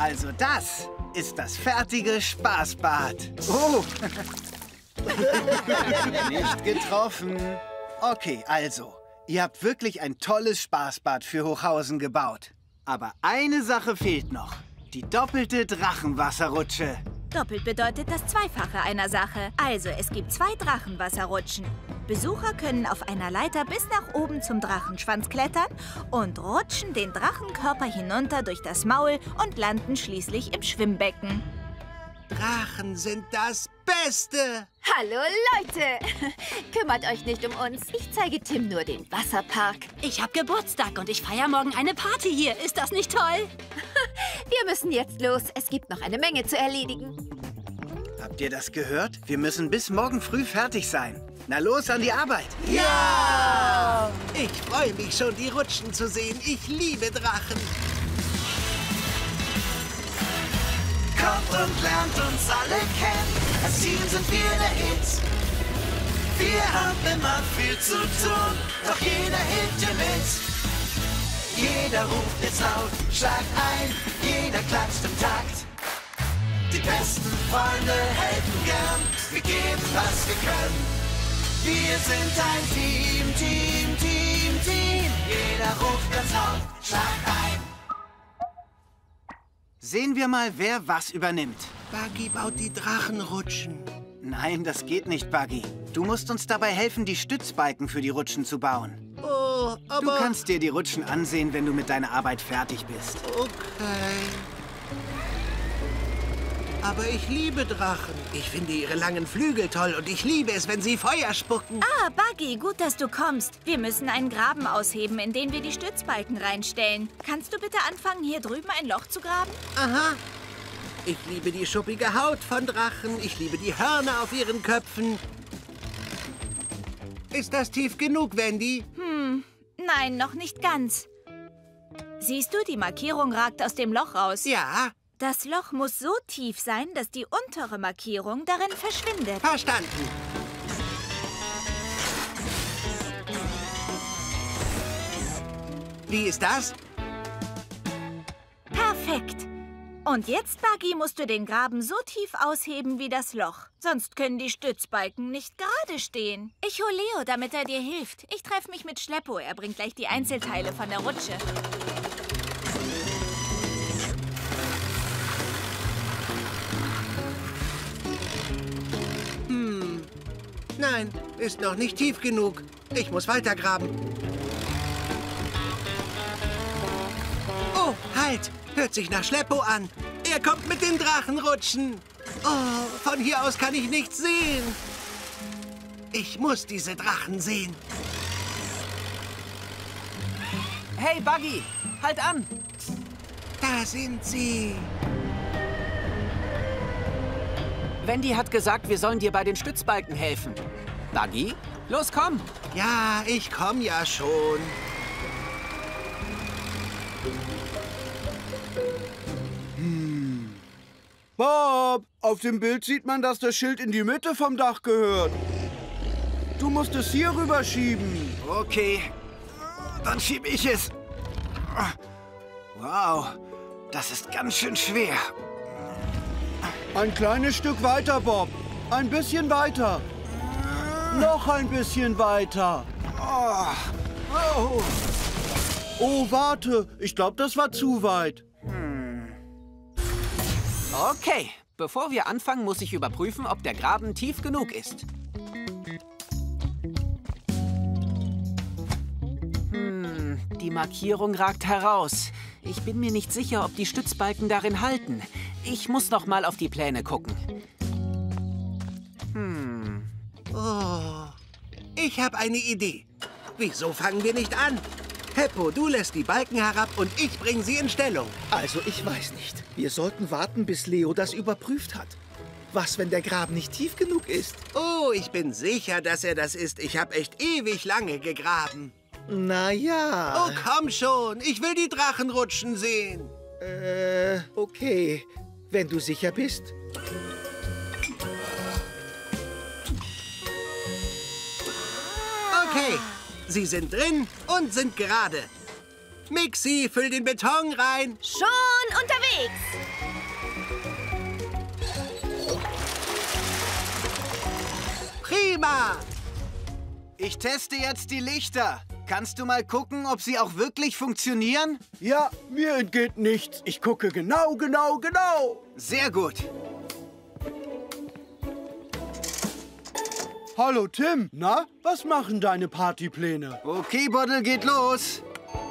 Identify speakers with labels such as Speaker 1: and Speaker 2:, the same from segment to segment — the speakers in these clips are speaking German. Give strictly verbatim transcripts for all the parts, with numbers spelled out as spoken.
Speaker 1: Also das ist das fertige Spaßbad. Oh! Nicht getroffen. Okay, also, ihr habt wirklich ein tolles Spaßbad für Hochhausen gebaut. Aber eine Sache fehlt noch. Die doppelte Drachenwasserrutsche.
Speaker 2: Doppelt bedeutet das Zweifache einer Sache. Also, es gibt zwei Drachenwasserrutschen. Besucher können auf einer Leiter bis nach oben zum Drachenschwanz klettern und rutschen den Drachenkörper hinunter durch das Maul und landen schließlich im Schwimmbecken.
Speaker 3: Drachen sind das Beste!
Speaker 4: Hallo Leute! Kümmert euch nicht um uns. Ich zeige Tim nur den Wasserpark.
Speaker 5: Ich habe Geburtstag und ich feiere morgen eine Party hier. Ist das nicht toll?
Speaker 4: Wir müssen jetzt los. Es gibt noch eine Menge zu erledigen.
Speaker 1: Habt ihr das gehört? Wir müssen bis morgen früh fertig sein. Na los, an die Arbeit!
Speaker 3: Ja! Ich freue mich schon, die Rutschen zu sehen. Ich liebe Drachen.
Speaker 6: Kommt und lernt uns alle kennen. Als Team sind wir der Hit. Wir haben immer viel zu tun, doch jeder hilft dir mit. Jeder ruft jetzt laut, schlag ein, jeder klatscht im Takt. Die besten Freunde helfen gern, wir geben, was wir können. Wir sind ein Team, Team, Team, Team. Jeder ruft ganz laut, schlag ein.
Speaker 1: Sehen wir mal, wer was übernimmt.
Speaker 3: Buggy baut die Drachenrutschen.
Speaker 1: Nein, das geht nicht, Buggy. Du musst uns dabei helfen, die Stützbalken für die Rutschen zu bauen.
Speaker 3: Oh, aber...
Speaker 1: Du kannst dir die Rutschen ansehen, wenn du mit deiner Arbeit fertig bist.
Speaker 3: Okay. Aber ich liebe Drachen. Ich finde ihre langen Flügel toll und ich liebe es, wenn sie Feuer spucken.
Speaker 2: Ah, Buggy, gut, dass du kommst. Wir müssen einen Graben ausheben, in den wir die Stützbalken reinstellen. Kannst du bitte anfangen, hier drüben ein Loch zu graben?
Speaker 3: Aha. Ich liebe die schuppige Haut von Drachen. Ich liebe die Hörner auf ihren Köpfen. Ist das tief genug, Wendy?
Speaker 2: Hm, nein, noch nicht ganz. Siehst du, die Markierung ragt aus dem Loch raus.
Speaker 3: Ja.
Speaker 2: Das Loch muss so tief sein, dass die untere Markierung darin verschwindet.
Speaker 3: Verstanden. Wie ist das?
Speaker 2: Perfekt. Und jetzt, Buggy, musst du den Graben so tief ausheben wie das Loch. Sonst können die Stützbalken nicht gerade stehen. Ich hole Leo, damit er dir hilft. Ich treffe mich mit Schleppo. Er bringt gleich die Einzelteile von der Rutsche.
Speaker 3: Hm. Nein, ist noch nicht tief genug. Ich muss weitergraben. Oh, halt! Hört sich nach Schleppo an. Er kommt mit den Drachenrutschen. Oh, von hier aus kann ich nichts sehen. Ich muss diese Drachen sehen.
Speaker 7: Hey, Buggy, halt an!
Speaker 3: Da sind sie.
Speaker 7: Wendy hat gesagt, wir sollen dir bei den Stützbalken helfen. Buggy, los, komm!
Speaker 3: Ja, ich komm ja schon.
Speaker 8: Hm. Bob, auf dem Bild sieht man, dass das Schild in die Mitte vom Dach gehört. Du musst es hier rüberschieben.
Speaker 1: Okay, dann schiebe ich es. Wow, das ist ganz schön schwer.
Speaker 8: Ein kleines Stück weiter, Bob. Ein bisschen weiter. Noch ein bisschen weiter.
Speaker 1: Oh, oh.
Speaker 8: Oh, warte. Ich glaube, das war zu weit.
Speaker 1: Hm.
Speaker 7: Okay, bevor wir anfangen, muss ich überprüfen, ob der Graben tief genug ist. Hm, die Markierung ragt heraus. Ich bin mir nicht sicher, ob die Stützbalken darin halten. Ich muss noch mal auf die Pläne gucken. Hm.
Speaker 3: Oh, ich habe eine Idee. Wieso fangen wir nicht an? Heppo, du lässt die Balken herab und ich bringe sie in Stellung.
Speaker 9: Also, ich weiß nicht. Wir sollten warten, bis Leo das überprüft hat. Was, wenn der Graben nicht tief genug ist?
Speaker 3: Oh, ich bin sicher, dass er das ist. Ich habe echt ewig lange gegraben.
Speaker 9: Na ja.
Speaker 3: Oh, komm schon. Ich will die Drachenrutschen sehen.
Speaker 9: Äh, okay. Wenn du sicher bist.
Speaker 3: Okay. Sie sind drin und sind gerade. Mixi, füll den Beton rein.
Speaker 4: Schon unterwegs.
Speaker 3: Prima.
Speaker 1: Ich teste jetzt die Lichter. Kannst du mal gucken, ob sie auch wirklich funktionieren?
Speaker 8: Ja, mir entgeht nichts. Ich gucke genau, genau, genau.
Speaker 1: Sehr gut.
Speaker 8: Hallo Tim, na, was machen deine Partypläne?
Speaker 1: Okay, Buddel, geht los.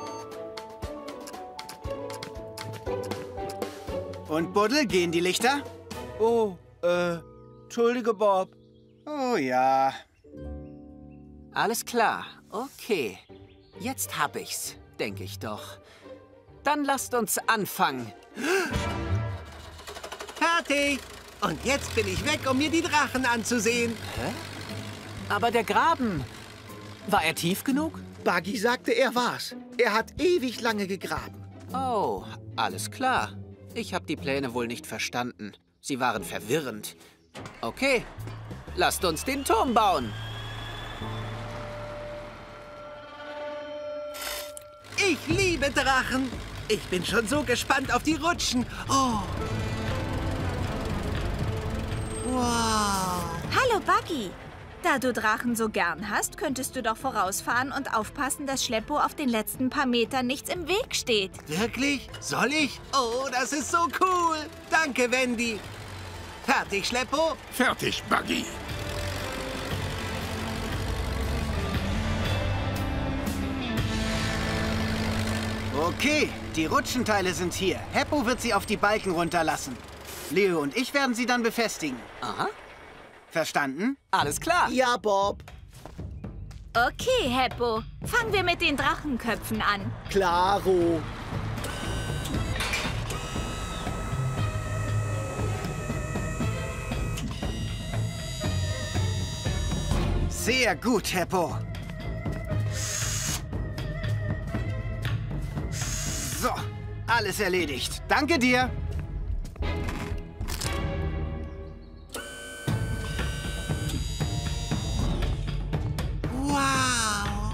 Speaker 1: Und Buddel, gehen die Lichter?
Speaker 8: Oh, äh, entschuldige, Bob.
Speaker 1: Oh ja.
Speaker 7: Alles klar, okay. Jetzt hab ich's, denke ich doch. Dann lasst uns anfangen.
Speaker 3: Fertig. Und jetzt bin ich weg, um mir die Drachen anzusehen.
Speaker 7: Hä? Aber der Graben, war er tief genug?
Speaker 9: Buggy sagte, er war's. Er hat ewig lange gegraben.
Speaker 7: Oh, alles klar. Ich habe die Pläne wohl nicht verstanden. Sie waren verwirrend. Okay, lasst uns den Turm bauen.
Speaker 3: Ich liebe Drachen. Ich bin schon so gespannt auf die Rutschen. Oh. Wow.
Speaker 2: Hallo, Buggy. Da du Drachen so gern hast, könntest du doch vorausfahren und aufpassen, dass Schleppo auf den letzten paar Metern nichts im Weg steht.
Speaker 3: Wirklich? Soll ich? Oh, das ist so cool. Danke, Wendy. Fertig, Schleppo?
Speaker 10: Fertig, Buggy.
Speaker 1: Okay, die Rutschenteile sind hier. Heppo wird sie auf die Balken runterlassen. Leo und ich werden sie dann befestigen.
Speaker 7: Aha.
Speaker 1: Verstanden?
Speaker 7: Alles klar.
Speaker 9: Ja, Bob.
Speaker 2: Okay, Heppo. Fangen wir mit den Drachenköpfen an.
Speaker 9: Klaro.
Speaker 1: Sehr gut, Heppo. So, alles erledigt. Danke dir.
Speaker 3: Wow.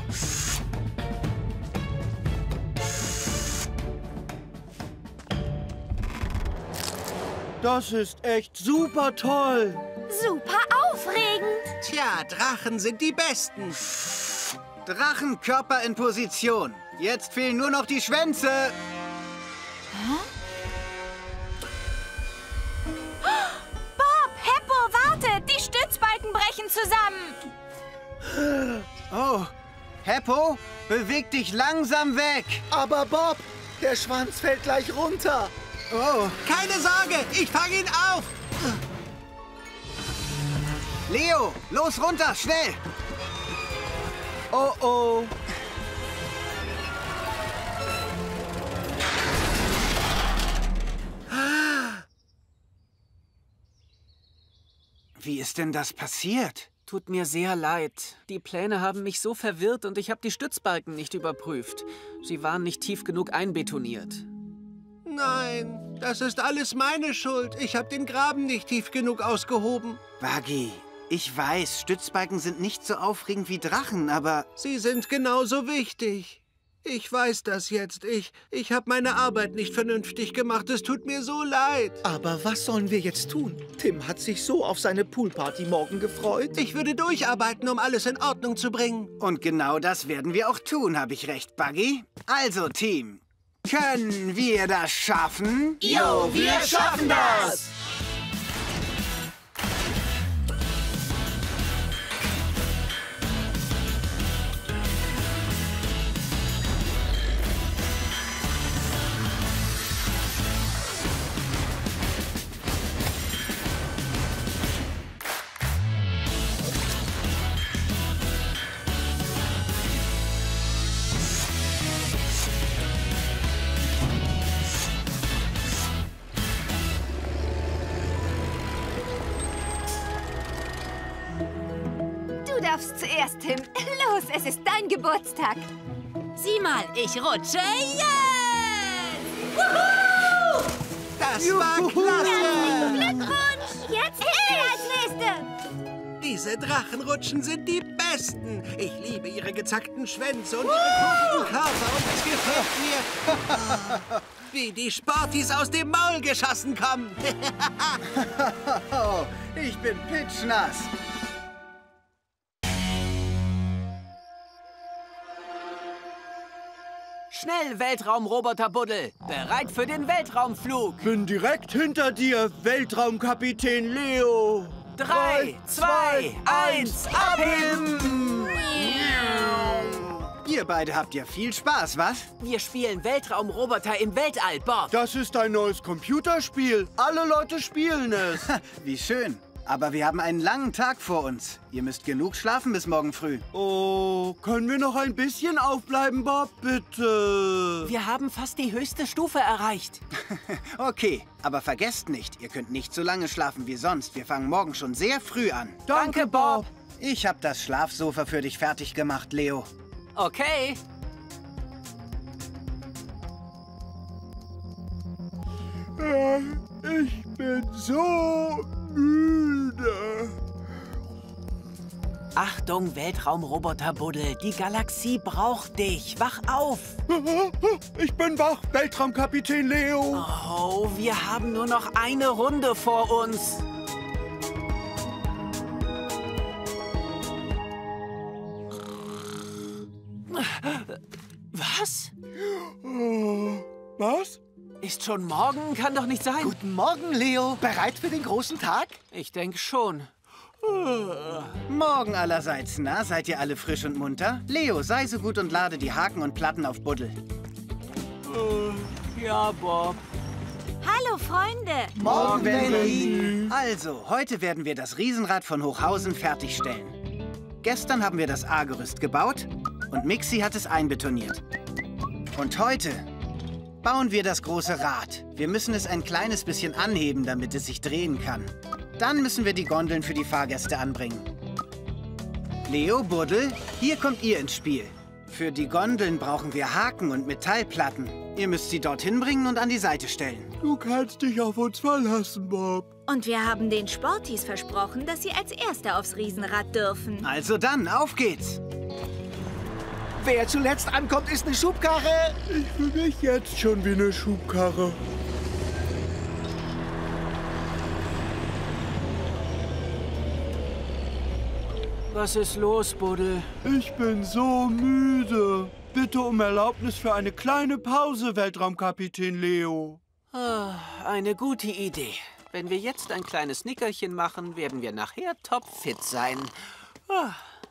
Speaker 8: Das ist echt super toll.
Speaker 4: Super aufregend.
Speaker 3: Tja, Drachen sind die Besten.
Speaker 1: Drachenkörper in Position. Jetzt fehlen nur noch die Schwänze.
Speaker 2: Bob, Heppo, warte! Die Stützbalken brechen zusammen.
Speaker 1: Oh, Heppo, beweg dich langsam weg.
Speaker 9: Aber Bob, der Schwanz fällt gleich runter.
Speaker 1: Oh,
Speaker 3: Keine Sorge, ich fange ihn auf.
Speaker 1: Leo, los runter, schnell.
Speaker 8: Oh, oh.
Speaker 1: Wie ist denn das passiert?
Speaker 7: Tut mir sehr leid. Die Pläne haben mich so verwirrt und ich habe die Stützbalken nicht überprüft. Sie waren nicht tief genug einbetoniert.
Speaker 3: Nein, das ist alles meine Schuld. Ich habe den Graben nicht tief genug ausgehoben.
Speaker 1: Buggy, ich weiß, Stützbalken sind nicht so aufregend wie Drachen, aber...
Speaker 3: Sie sind genauso wichtig. Ich weiß das jetzt. Ich, ich habe meine Arbeit nicht vernünftig gemacht. Es tut mir so leid.
Speaker 9: Aber was sollen wir jetzt tun? Tim hat sich so auf seine Poolparty morgen gefreut.
Speaker 3: Ich würde durcharbeiten, um alles in Ordnung zu bringen.
Speaker 1: Und genau das werden wir auch tun, habe ich recht, Buggy? Also, Team, können wir das schaffen?
Speaker 6: Jo, wir schaffen das!
Speaker 4: Du darfst zuerst, Tim. Los, es ist dein Geburtstag.
Speaker 5: Sieh mal, ich rutsche jetzt!
Speaker 3: Das war klasse!
Speaker 4: Glückwunsch! Jetzt Tim als Nächste.
Speaker 3: Diese Drachenrutschen sind die besten. Ich liebe ihre gezackten Schwänze und ihre kurvigen Körper und das Gefühl. mir, wie die Sporties aus dem Maul geschossen kommen.
Speaker 1: Oh, ich bin pitschnass.
Speaker 7: Schnell, Weltraumroboter Buddel! Bereit für den Weltraumflug!
Speaker 8: Bin direkt hinter dir, Weltraumkapitän Leo!
Speaker 7: Drei, zwei, eins, abheben!
Speaker 1: Ihr beide habt ja viel Spaß, was?
Speaker 7: Wir spielen Weltraumroboter im Weltall, Bob.
Speaker 8: Das ist ein neues Computerspiel. Alle Leute spielen es.
Speaker 1: Wie schön. Aber wir haben einen langen Tag vor uns. Ihr müsst genug schlafen bis morgen früh.
Speaker 8: Oh, können wir noch ein bisschen aufbleiben, Bob? Bitte.
Speaker 7: Wir haben fast die höchste Stufe erreicht.
Speaker 1: Okay, aber vergesst nicht, ihr könnt nicht so lange schlafen wie sonst. Wir fangen morgen schon sehr früh an.
Speaker 7: Danke, Bob.
Speaker 1: Ich habe das Schlafsofa für dich fertig gemacht, Leo.
Speaker 7: Okay.
Speaker 8: Ich bin so müde.
Speaker 7: Achtung, Weltraumroboter Buddel, die Galaxie braucht dich. Wach auf.
Speaker 8: Ich bin wach, Weltraumkapitän Leo.
Speaker 7: Oh, wir haben nur noch eine Runde vor uns. Was?
Speaker 8: Was?
Speaker 7: Ist schon morgen? Kann doch nicht sein.
Speaker 9: Guten Morgen, Leo. Bereit für den großen Tag?
Speaker 7: Ich denke schon.
Speaker 1: Morgen allerseits, na? Seid ihr alle frisch und munter? Leo, sei so gut und lade die Haken und Platten auf Buddel.
Speaker 7: Ja, Bob.
Speaker 2: Hallo, Freunde.
Speaker 1: Morgen, Wendy. Also, heute werden wir das Riesenrad von Hochhausen fertigstellen. Gestern haben wir das A-Gerüst gebaut und Mixi hat es einbetoniert. Und heute bauen wir das große Rad. Wir müssen es ein kleines bisschen anheben, damit es sich drehen kann. Dann müssen wir die Gondeln für die Fahrgäste anbringen. Leo, Buddel, hier kommt ihr ins Spiel. Für die Gondeln brauchen wir Haken und Metallplatten. Ihr müsst sie dorthin bringen und an die Seite stellen.
Speaker 8: Du kannst dich auf uns verlassen, Bob.
Speaker 2: Und wir haben den Sporties versprochen, dass sie als Erste aufs Riesenrad dürfen.
Speaker 1: Also dann, auf geht's!
Speaker 9: Wer zuletzt ankommt, ist eine Schubkarre.
Speaker 8: Ich fühle mich jetzt schon wie eine Schubkarre.
Speaker 7: Was ist los, Buddel?
Speaker 8: Ich bin so müde. Bitte um Erlaubnis für eine kleine Pause, Weltraumkapitän Leo.
Speaker 7: Ah, eine gute Idee. Wenn wir jetzt ein kleines Nickerchen machen, werden wir nachher topfit sein. Ah.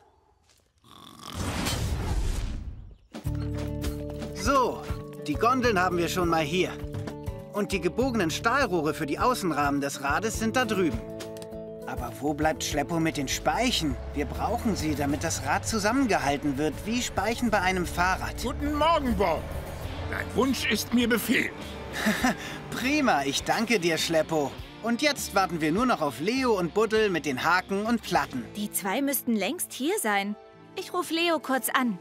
Speaker 1: So, die Gondeln haben wir schon mal hier. Und die gebogenen Stahlrohre für die Außenrahmen des Rades sind da drüben. Aber wo bleibt Schleppo mit den Speichen? Wir brauchen sie, damit das Rad zusammengehalten wird, wie Speichen bei einem Fahrrad.
Speaker 10: Guten Morgen, Bob. Dein Wunsch ist mir Befehl.
Speaker 1: Prima, ich danke dir, Schleppo. Und jetzt warten wir nur noch auf Leo und Buddel mit den Haken und Platten.
Speaker 2: Die zwei müssten längst hier sein. Ich rufe Leo kurz an.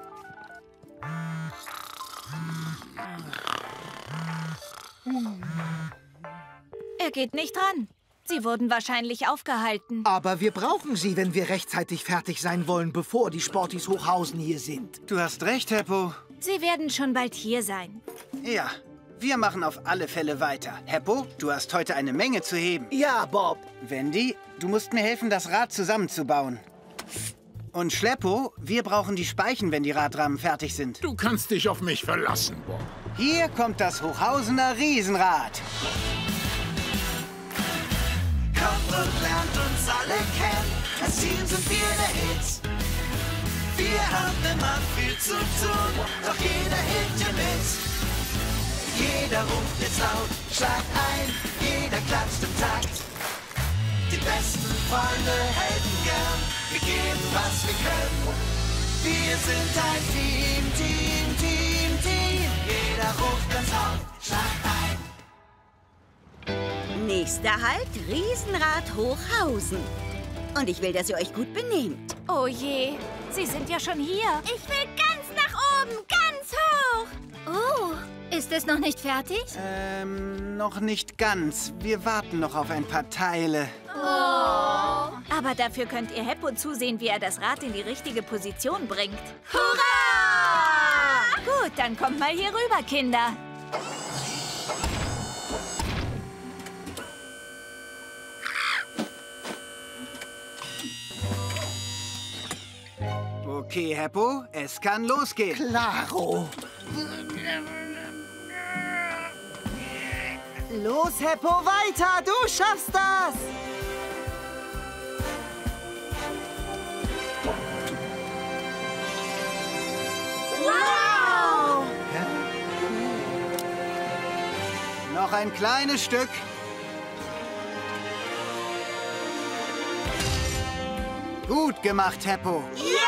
Speaker 2: Er geht nicht dran. Sie wurden wahrscheinlich aufgehalten.
Speaker 9: Aber wir brauchen sie, wenn wir rechtzeitig fertig sein wollen, bevor die Sporties Hochhausen hier sind.
Speaker 1: Du hast recht, Heppo.
Speaker 2: Sie werden schon bald hier sein.
Speaker 1: Ja, wir machen auf alle Fälle weiter. Heppo, du hast heute eine Menge zu heben.
Speaker 9: Ja, Bob.
Speaker 1: Wendy, du musst mir helfen, das Rad zusammenzubauen. Und Schleppo, wir brauchen die Speichen, wenn die Radrahmen fertig sind.
Speaker 10: Du kannst dich auf mich verlassen, Bob.
Speaker 1: Hier kommt das Hochhausener Riesenrad.
Speaker 6: Kommt und lernt uns alle kennen. Als Team sind wir der Hit. Wir haben immer viel zu tun, doch jeder hilft dir mit. Jeder ruft jetzt laut, schlag ein, jeder klatscht im Takt. Die besten Freunde helfen gern, wir geben, was wir können. Wir sind ein Team, Team, Team, Team. Jeder ruft ganz laut, schlag ein.
Speaker 11: Nächster Halt, Riesenrad Hochhausen. Und ich will, dass ihr euch gut benehmt.
Speaker 2: Oh je, Sie sind ja schon hier. Ich will ganz nach oben, ganz hoch. Oh, ist es noch nicht fertig?
Speaker 1: Ähm, noch nicht ganz. Wir warten noch auf ein paar Teile.
Speaker 2: Oh. Aber dafür könnt ihr Heppo zusehen, wie er das Rad in die richtige Position bringt. Hurra! Gut, dann kommt mal hier rüber, Kinder.
Speaker 1: Okay, Heppo, es kann losgehen.
Speaker 9: Klaro.
Speaker 12: Los, Heppo, weiter! Du schaffst das!
Speaker 1: Wow! Noch ein kleines Stück. Gut gemacht, Heppo.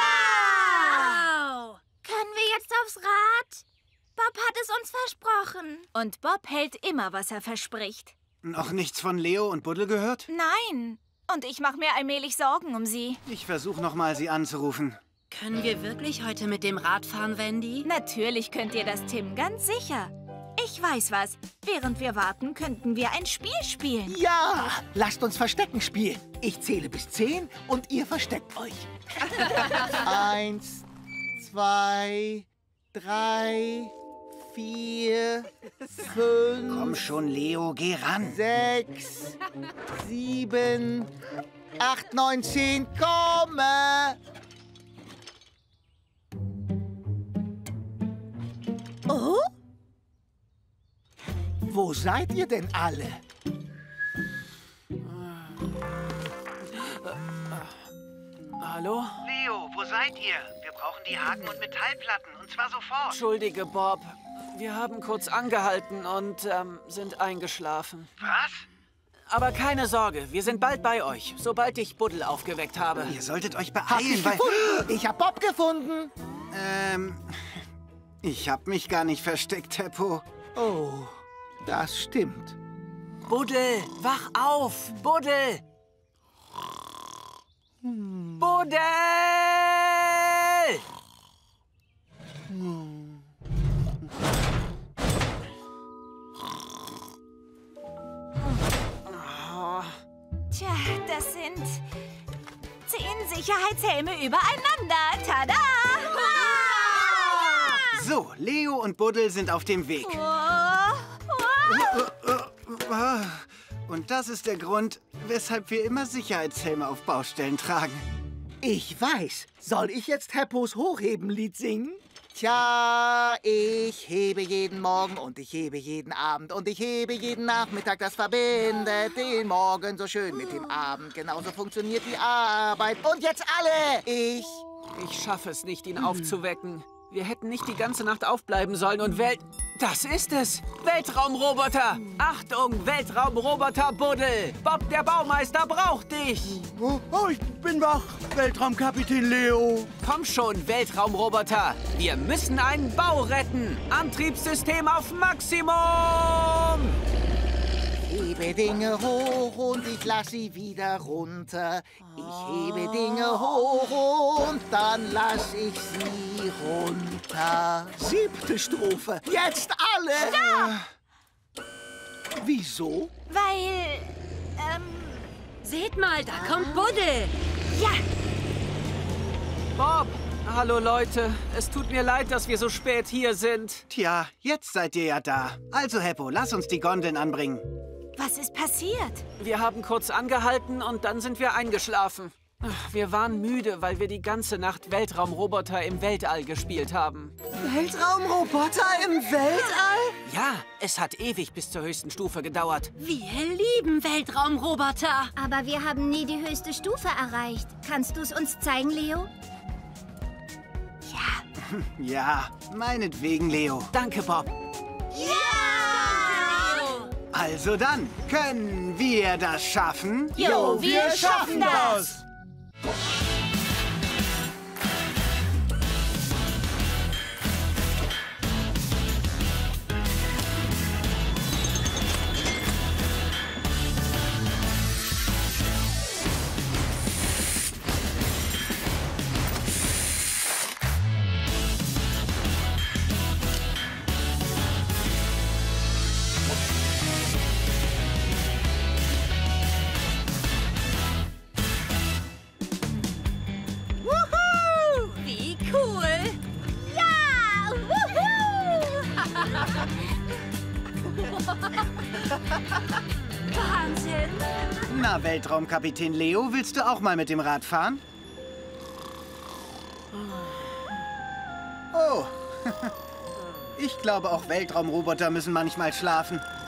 Speaker 2: Ja!
Speaker 4: Können wir jetzt aufs Rad? Bob hat es uns versprochen.
Speaker 2: Und Bob hält immer, was er verspricht.
Speaker 1: Noch nichts von Leo und Buddel gehört?
Speaker 2: Nein. Und ich mache mir allmählich Sorgen um sie.
Speaker 1: Ich versuche nochmal, sie anzurufen.
Speaker 5: Können wir wirklich heute mit dem Rad fahren, Wendy?
Speaker 2: Natürlich könnt ihr das, Tim, ganz sicher. Ich weiß was. Während wir warten, könnten wir ein Spiel spielen.
Speaker 9: Ja, lasst uns Verstecken spielen. Ich zähle bis zehn und ihr versteckt euch. Eins, zwei, drei, vier, fünf.
Speaker 1: Komm schon, Leo, geh ran.
Speaker 9: Sechs, sieben, acht, neun, zehn, komme!
Speaker 12: Oh?
Speaker 9: Wo seid ihr denn alle?
Speaker 7: Hallo?
Speaker 1: Leo, wo seid ihr? Wir brauchen die Haken und Metallplatten, und zwar sofort.
Speaker 7: Entschuldige, Bob. Wir haben kurz angehalten und ähm, sind eingeschlafen.
Speaker 1: Was?
Speaker 7: Aber keine Sorge, wir sind bald bei euch, sobald ich Buddel aufgeweckt habe.
Speaker 1: Ihr solltet euch
Speaker 9: Hab
Speaker 1: beeilen,
Speaker 9: ich
Speaker 1: weil...
Speaker 9: gefunden! Ich hab Bob gefunden!
Speaker 1: Ähm... Ich hab mich gar nicht versteckt, Heppo.
Speaker 9: Oh, das stimmt.
Speaker 7: Buddel, wach auf! Buddel!
Speaker 9: Hm.
Speaker 7: Buddel!
Speaker 9: Hm.
Speaker 2: Tja, das sind zehn Sicherheitshelme übereinander. Tada!
Speaker 1: So, Leo und Buddel sind auf dem Weg. Und das ist der Grund, weshalb wir immer Sicherheitshelme auf Baustellen tragen.
Speaker 9: Ich weiß. Soll ich jetzt Heppos Hochheben-Lied singen? Tja, ich hebe jeden Morgen und ich hebe jeden Abend und ich hebe jeden Nachmittag. Das verbindet den Morgen so schön mit dem Abend. Genauso funktioniert die Arbeit. Und jetzt alle! Ich...
Speaker 7: Ich schaffe es nicht, ihn aufzuwecken. Wir hätten nicht die ganze Nacht aufbleiben sollen und Welt... Das ist es! Weltraumroboter! Achtung, Weltraumroboter Buddel! Bob, der Baumeister, braucht dich!
Speaker 8: Oh, oh, ich bin wach, Weltraumkapitän Leo.
Speaker 7: Komm schon, Weltraumroboter! Wir müssen einen Bau retten! Antriebssystem auf Maximum!
Speaker 9: Ich hebe Dinge hoch und ich lass sie wieder runter. Ich hebe Dinge hoch und dann lass ich sie runter. Siebte Strophe. Jetzt alle!
Speaker 2: Stopp!
Speaker 9: Wieso?
Speaker 2: Weil, ähm...
Speaker 5: Seht mal, da kommt Buddel.
Speaker 2: Ja!
Speaker 7: Bob! Hallo Leute, es tut mir leid, dass wir so spät hier sind.
Speaker 1: Tja, jetzt seid ihr ja da. Also, Heppo, lass uns die Gondeln anbringen.
Speaker 2: Was ist passiert?
Speaker 7: Wir haben kurz angehalten und dann sind wir eingeschlafen. Wir waren müde, weil wir die ganze Nacht Weltraumroboter im Weltall gespielt haben.
Speaker 12: Weltraumroboter im Weltall?
Speaker 7: Ja, es hat ewig bis zur höchsten Stufe gedauert.
Speaker 5: Wir lieben Weltraumroboter.
Speaker 4: Aber wir haben nie die höchste Stufe erreicht. Kannst du es uns zeigen, Leo?
Speaker 1: Ja, meinetwegen, Leo.
Speaker 7: Danke, Bob.
Speaker 1: Also dann, können wir das schaffen?
Speaker 2: Jo, wir schaffen das!
Speaker 5: Wahnsinn!
Speaker 1: Na, Weltraumkapitän Leo, willst du auch mal mit dem Rad fahren? Oh, ich glaube, auch Weltraumroboter müssen manchmal schlafen.